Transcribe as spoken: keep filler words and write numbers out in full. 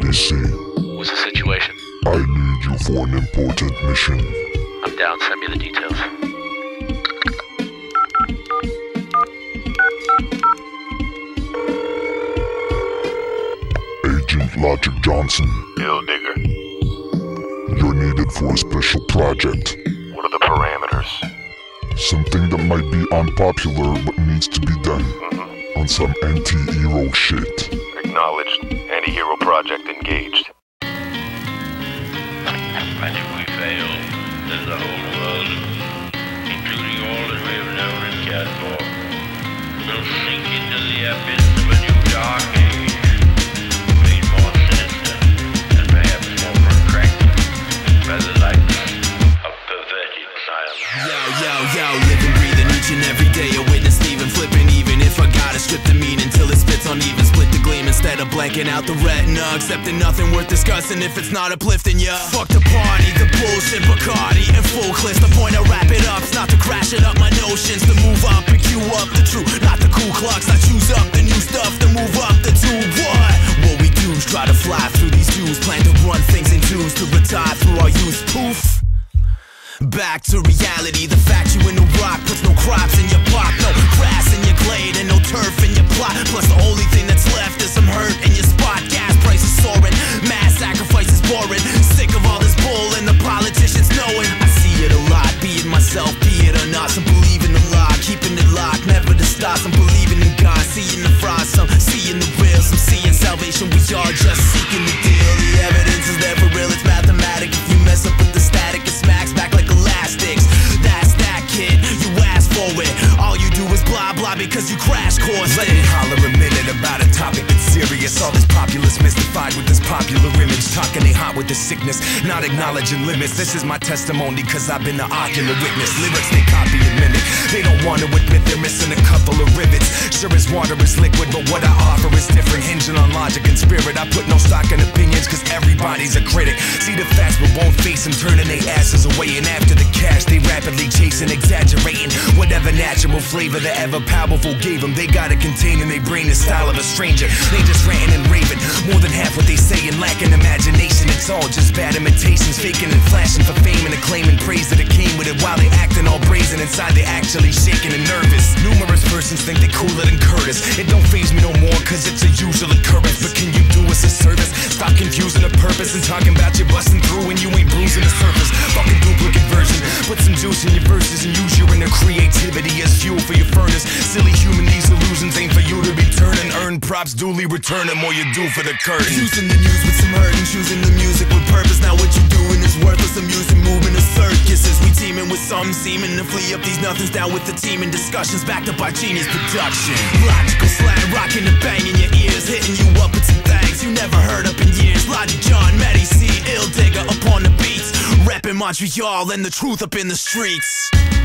A C. What's the situation? I need you for an important mission. I'm down, send me the details. Agent Logic Johnson. Yo, nigger. You're needed for a special project. What are the parameters? Something that might be unpopular but needs to be done. Mm-hmm. On some anti-hero shit. Acknowledged. Anti-hero project engaged. And if we fail, then the whole world, including all that we have known and cared for, will sink into the abyss of a new dark age, made more sinister and perhaps more protracted by the likeness of perverted science. Yo, yo, yo, living, breathing each and every day, a witness leaving, flipping even if I gotta strip the mean until it spits uneven, split the gleam instead of blanking out the retina, accepting nothing worth discussing if it's not uplifting ya. Fuck the party, the bullshit, Bacardi and full clips. The point I wrap it up's not to crash it up my notions, to move up and cue up the true, not the Ku Klux. I choose up the new stuff to move up the tube. What? What we do is try to fly through these dues, plan to run things in twos to retire through our youth. Poof. Back to reality, the fact you in the rock puts no crops in your plot, no grass in your glade and no turf in your plot. Plus the only thing that's left is some hurt in your spot. Gas prices soaring, mass sacrifices boring. Sick of all this bull and the politicians knowing. I see it a lot, be it myself, be it or not. Some believe in the lie, keeping it locked, never to stop. Some believing in God, seeing the fraud, some seeing the real, some seeing salvation. We are just seeking the deal. The evidence is never real, it's mathematic. If you mess up with the static, it smacks back like elastics. That's that, kid, you asked for it. All you do is blah blah because you crash course. Let me holler a minute about a topic that's serious. All this populace mystified with this popular image, talking they hot with the sickness, not acknowledging limits. This is my testimony cause I've been the ocular witness. Lyrics they copy and mimic, they don't want to admit they're missing a couple of rivets. Sure as water is liquid, but what I offer is different, hinging on logic and spirit. I put no stock in opinions cause everybody's a critic. See the facts but won't face them, turning their asses away. And after the cash they rapidly chasing, exaggerating whatever natural flavor the ever powerful gave them. They got it contained in their brain, the style of a stranger. They just ranting and raving, more than half what they say and lacking imagination. It's all just bad imitations, faking and flashing for fame and acclaim and praise that it came with it. While they acting all brazen, inside they actually shaking and nervous. Numerous persons think they cooler than Curtis. It don't faze me no more cause it's a usual occurrence. But can you do us a service? Stop confusing the purpose and talking about you busting through and you ain't bruising the surface. Fucking duplicate version, put some juice in your verses and use your inner creativity as fuel for your furnace. Silly human, these illusions ain't for you to be turning. Earn props, duly return them more you do for the curtain. Using the news with some hurt and choosing the music with purpose. Now what you doing is worthless. I'm using movement of circuses. We teaming with some seeming to flee up these nothings. Down with the team in discussions backed up by genius production. Logical slang, rocking and banging your ears, hitting you up with some things you never heard up in years. Logic John, Matty C, Ill Digger up on the beats, repping Montreal and the truth up in the streets.